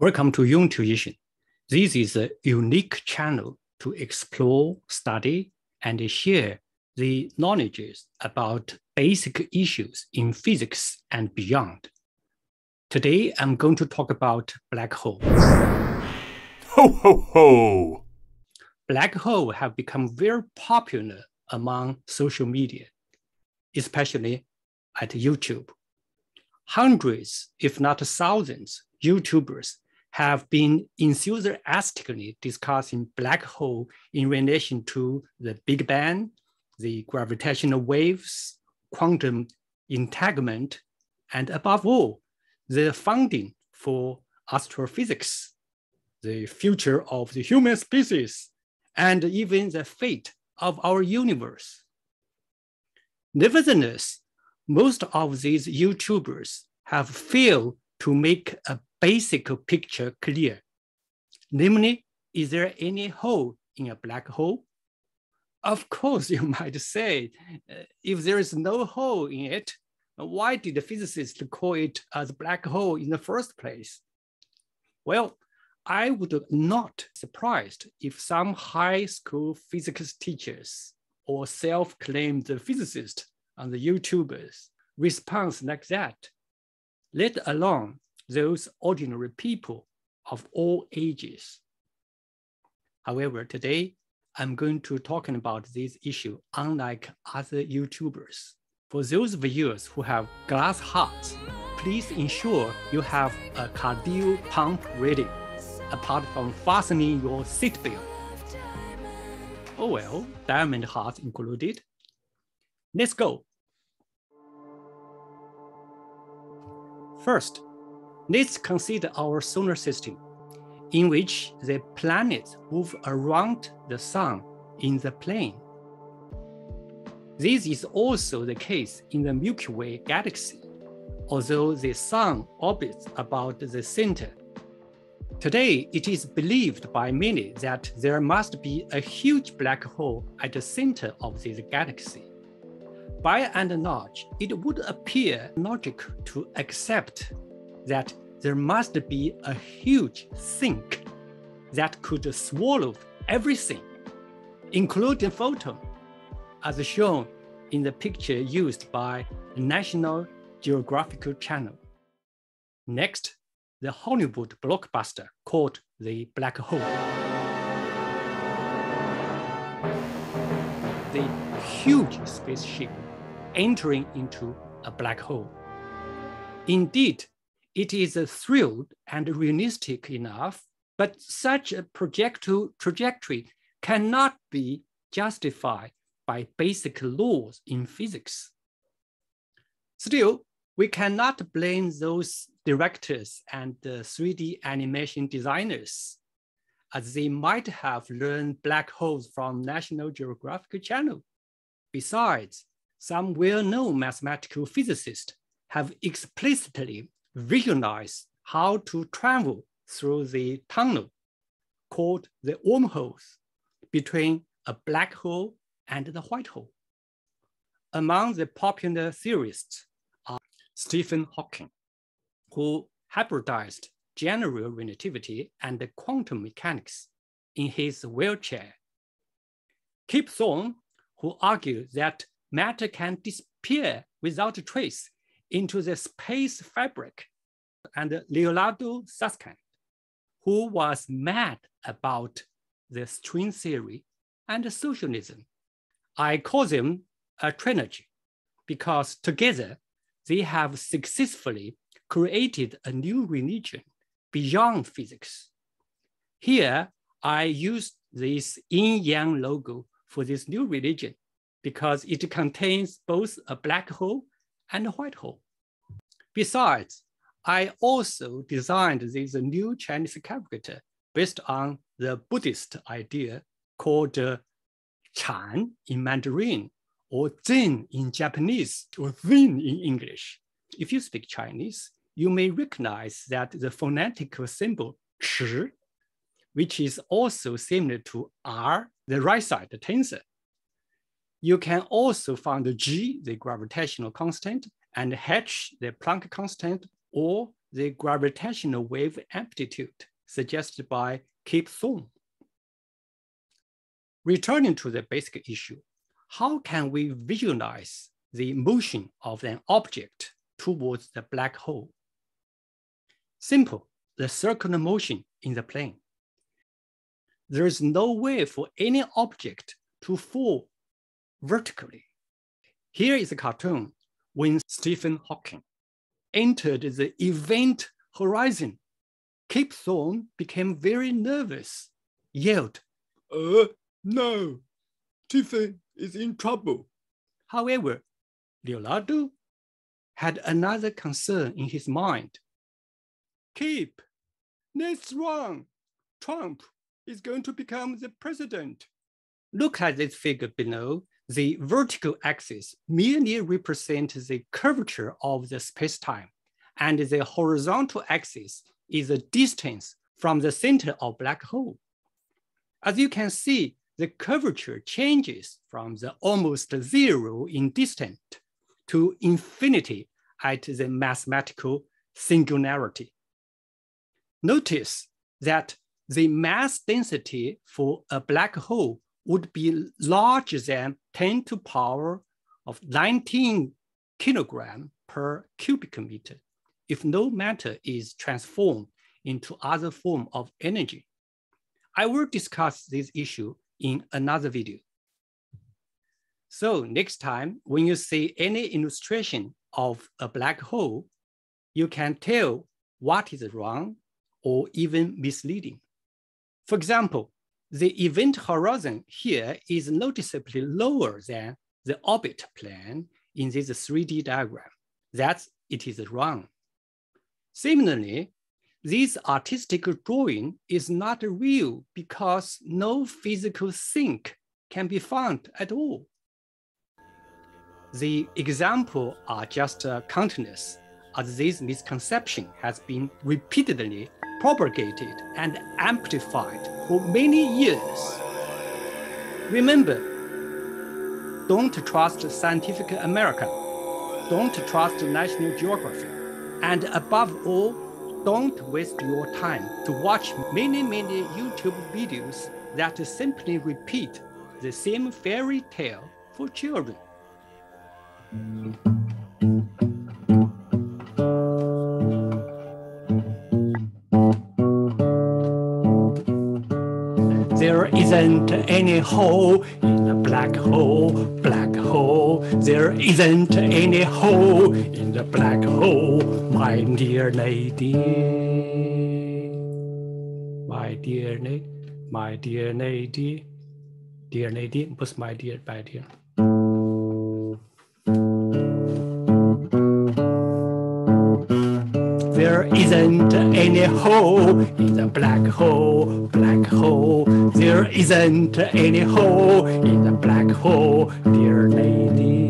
Welcome to Yung Tuition. This is a unique channel to explore, study, and share the knowledge about basic issues in physics and beyond. Today, I'm going to talk about black holes. Ho, ho, ho! Black holes have become very popular among social media, especially at YouTube. Hundreds, if not thousands, YouTubers have been enthusiastically discussing black hole in relation to the Big Bang, the gravitational waves, quantum entanglement, and above all, the funding for astrophysics, the future of the human species, and even the fate of our universe. Nevertheless, most of these YouTubers have failed to make a basic picture clear. Namely, is there any hole in a black hole? Of course, you might say, if there is no hole in it, why did the physicists call it as a black hole in the first place? Well, I would not be surprised if some high school physics teachers or self-claimed physicists on the YouTubers respond like that, let alone those ordinary people of all ages. However, today, I'm going to talk about this issue unlike other YouTubers. For those viewers who have glass hearts, please ensure you have a cardio pump ready, apart from fastening your seatbelt. Oh well, diamond hearts included. Let's go. First, let's consider our solar system, in which the planets move around the sun in the plane. This is also the case in the Milky Way galaxy, although the sun orbits about the center. Today, it is believed by many that there must be a huge black hole at the center of this galaxy. By and large, it would appear logical to accept that there must be a huge sink that could swallow everything, including photon, as shown in the picture used by the National Geographic Channel. Next, the Hollywood blockbuster called The Black Hole. The huge spaceship entering into a black hole. Indeed, it is thrilled and realistic enough, but such a trajectory cannot be justified by basic laws in physics. Still, we cannot blame those directors and 3D animation designers, as they might have learned black holes from National Geographic Channel. Besides, some well-known mathematical physicists have explicitly visualized how to travel through the tunnel called the wormholes between a black hole and the white hole. Among the popular theorists are Stephen Hawking, who hybridized general relativity and quantum mechanics in his wheelchair. Kip Thorne, who argued that matter can disappear without a trace into the space fabric, and Leonardo Susskind, who was mad about the string theory and socialism. I call them a trilogy because together they have successfully created a new religion beyond physics. Here, I use this yin-yang logo for this new religion because it contains both a black hole and a white hole. Besides, I also designed this new Chinese character based on the Buddhist idea called Chan in Mandarin, or Zen in Japanese, or Zen in English. If you speak Chinese, you may recognize that the phonetic symbol Chi, which is also similar to R, the right side, the tensor. You can also find G, the gravitational constant, and H, the Planck constant, or the gravitational wave amplitude suggested by Kip Thorne. Returning to the basic issue, how can we visualize the motion of an object towards the black hole? Simple, the circular motion in the plane. There is no way for any object to fall vertically. Here is a cartoon when Stephen Hawking entered the event horizon. Kip Thorne became very nervous, yelled, "No, Stephen is in trouble." However, Leonardo had another concern in his mind. "Kip, next round, Trump is going to become the president." Look at this figure below. The vertical axis merely represents the curvature of the space-time, and the horizontal axis is the distance from the center of black hole. As you can see, the curvature changes from the almost zero in distance to infinity at the mathematical singularity. Notice that the mass density for a black hole would be larger than 10 to the power of 19 kilogram per cubic meter if no matter is transformed into other form of energy. I will discuss this issue in another video. So next time, when you see any illustration of a black hole, you can tell what is wrong or even misleading. For example, the event horizon here is noticeably lower than the orbit plane in this 3D diagram. That it is wrong. Similarly, this artistic drawing is not real because no physical sink can be found at all. The examples are just countless, as this misconception has been repeatedly propagated and amplified for many years. Remember, don't trust Scientific American, don't trust National Geographic, and above all, don't waste your time to watch many YouTube videos that simply repeat the same fairy tale for children. There isn't any hole in the black hole, black hole. There isn't any hole in the black hole, my dear lady. My dear lady, my dear lady. Dear lady, what's my dear, my dear? There isn't any hole in the black hole, black hole. There isn't any hole in the black hole, dear lady.